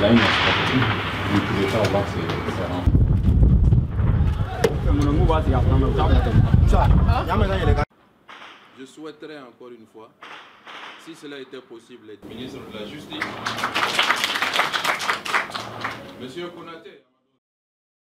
la une, c'est pas possible. Donc tous les temps, on voit que c'est rare. Je souhaiterais encore une fois, si cela était possible, être ministre de la Justice, Monsieur Konaté.